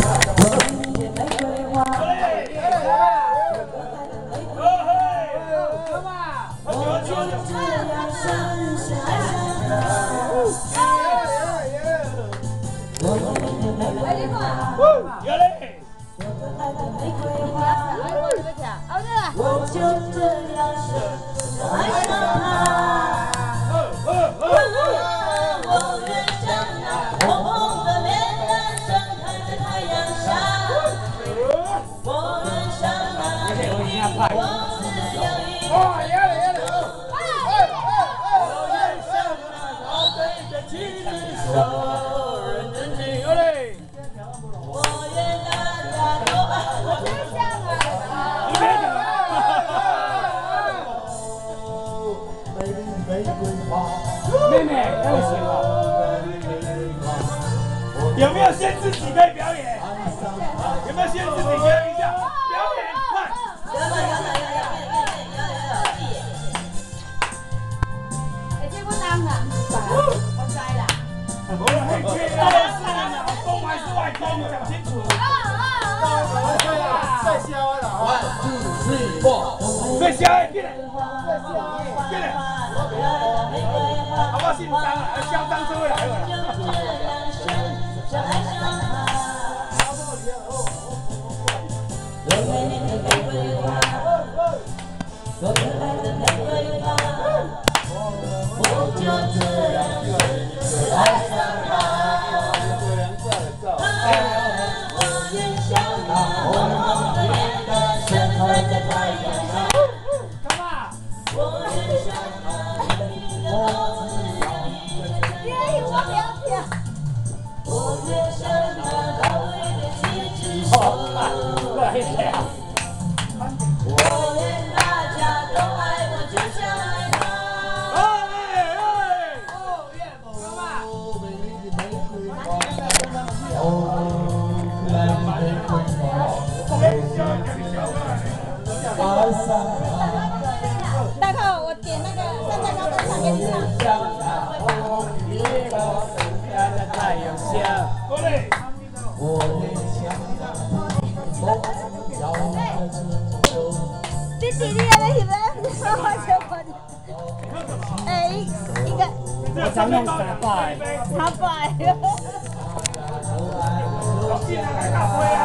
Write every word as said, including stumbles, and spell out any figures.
我就这样深深爱上他。我愿像那红红的脸蛋盛开在太阳下。我愿像那美丽的王子有一个。我愿像那高贵的妻子受人尊敬。我愿大家都爱我。 妹妹，要不行了。有没有限制几可以表演？有没有限制几可以一下？表演快！ 有有有有有有有有有。哎，这我当啦，我知啦。 我很缺啊，公还是外公？讲清楚。 再消了， one two three four， 再消一遍，进来。好不好？姓张啊，嚣张社会来了。 大寇，我点那个三蛋糕分享给你唱。弟弟，你要来翕咧？我想看。哎，应该。 我常用三百。 三百。 老弟来打飞啊！